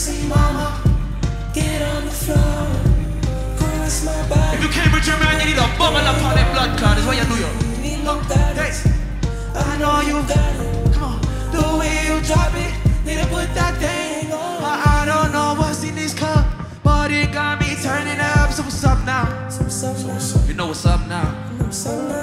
sexy mama, get on the floor, caress my body. If you can't reach your man, you need a bubble up on that blood clot. That's what you do, yo. Hey. I know you got it. Come on, the way you drop it, need to put that thing on. I don't know what's in this cup, but it got me turning up. So what's up now? So what's up now? You know what's up now. What's up now?